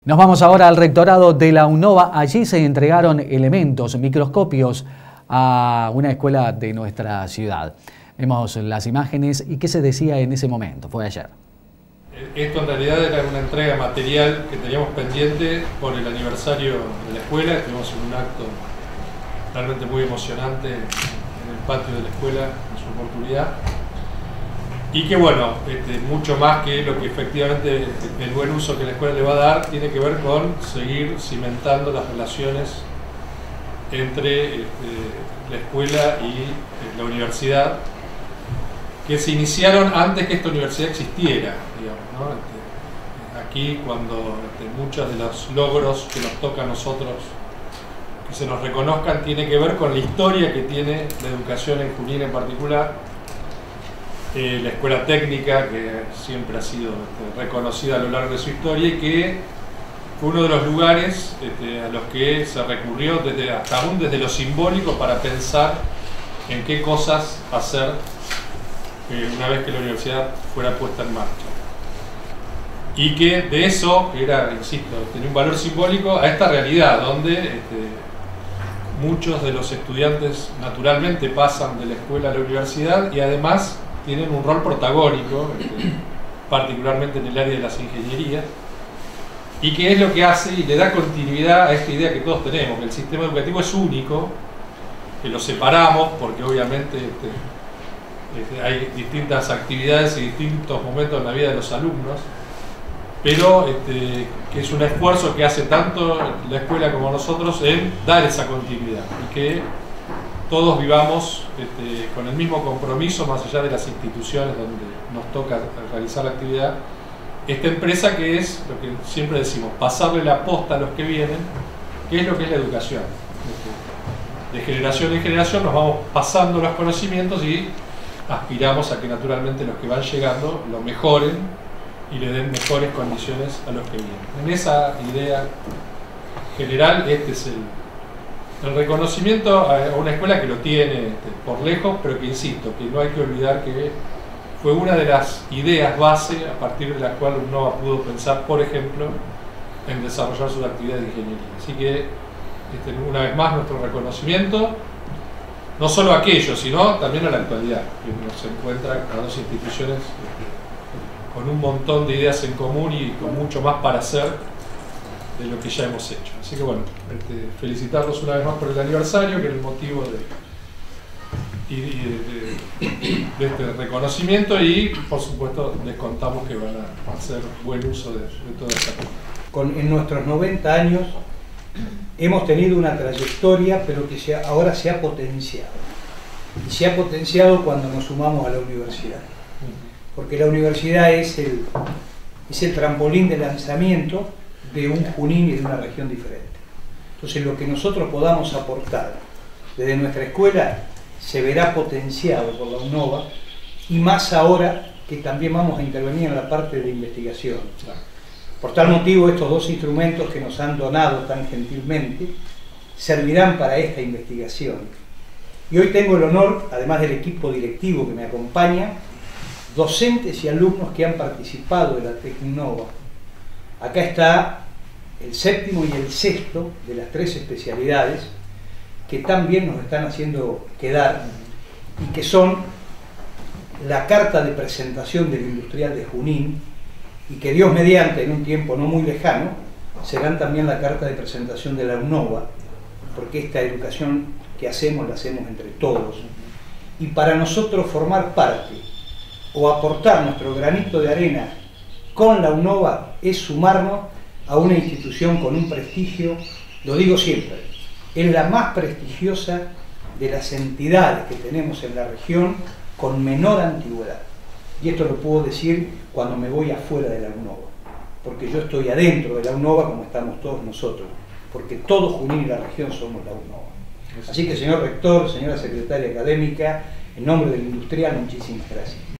Nos vamos ahora al rectorado de la UNOVA. Allí se entregaron elementos, microscopios a una escuela de nuestra ciudad. Vemos las imágenes y qué se decía en ese momento. Fue ayer. Esto en realidad era una entrega de material que teníamos pendiente por el aniversario de la escuela. Estuvimos en un acto realmente muy emocionante en el patio de la escuela en su oportunidad. Y que bueno, mucho más que lo que efectivamente el buen uso que la escuela le va a dar, tiene que ver con seguir cimentando las relaciones entre la escuela y la universidad, que se iniciaron antes que esta universidad existiera, digamos, ¿no? Aquí cuando muchos de los logros que nos toca a nosotros que se nos reconozcan tiene que ver con la historia que tiene la educación en Junín en particular. La escuela técnica, que siempre ha sido reconocida a lo largo de su historia y que fue uno de los lugares a los que se recurrió hasta aún desde lo simbólico para pensar en qué cosas hacer una vez que la universidad fuera puesta en marcha. Y que de eso, que era, insisto, tenía un valor simbólico, a esta realidad donde muchos de los estudiantes naturalmente pasan de la escuela a la universidad y además tienen un rol protagónico, particularmente en el área de las ingenierías, y que es lo que hace y le da continuidad a esta idea que todos tenemos, que el sistema educativo es único, que lo separamos porque obviamente hay distintas actividades y distintos momentos en la vida de los alumnos, pero que es un esfuerzo que hace tanto la escuela como nosotros en dar esa continuidad y que todos vivamos con el mismo compromiso, más allá de las instituciones donde nos toca realizar la actividad, esta empresa que es lo que siempre decimos, pasarle la posta a los que vienen, que es lo que es la educación. De generación en generación nos vamos pasando los conocimientos y aspiramos a que naturalmente los que van llegando lo mejoren y le den mejores condiciones a los que vienen. En esa idea general, este es el reconocimiento a una escuela que lo tiene por lejos, pero que insisto, que no hay que olvidar que fue una de las ideas base a partir de la cual uno pudo pensar, por ejemplo, en desarrollar su actividad de ingeniería. Así que, una vez más, nuestro reconocimiento, no solo a aquello, sino también a la actualidad, que nos encuentra a dos instituciones con un montón de ideas en común y con mucho más para hacer de lo que ya hemos hecho. Así que bueno, felicitarlos una vez más por el aniversario, que era el motivo de este reconocimiento, y por supuesto les contamos que van a hacer buen uso de toda esta cosa. En nuestros 90 años hemos tenido una trayectoria, pero que ahora se ha potenciado. Y se ha potenciado cuando nos sumamos a la universidad. Porque la universidad es el trampolín de lanzamiento de un Junín y de una región diferente. Entonces lo que nosotros podamos aportar desde nuestra escuela se verá potenciado por la UNOVA, y más ahora que también vamos a intervenir en la parte de investigación. Por tal motivo, estos dos instrumentos que nos han donado tan gentilmente servirán para esta investigación. Y hoy tengo el honor, además del equipo directivo que me acompaña, docentes y alumnos que han participado de la Tecnova. Acá está el séptimo y el sexto de las tres especialidades que también nos están haciendo quedar, y que son la carta de presentación del Industrial de Junín, y que Dios mediante, en un tiempo no muy lejano, serán también la carta de presentación de la UNOVA, porque esta educación que hacemos la hacemos entre todos, y para nosotros formar parte o aportar nuestro granito de arena con la UNOVA es sumarnos a una institución con un prestigio, lo digo siempre, es la más prestigiosa de las entidades que tenemos en la región con menor antigüedad. Y esto lo puedo decir cuando me voy afuera de la UNOVA, porque yo estoy adentro de la UNOVA como estamos todos nosotros, porque todo Junín y la región somos la UNOVA. Así que, señor rector, señora secretaria académica, en nombre del Industrial, muchísimas gracias.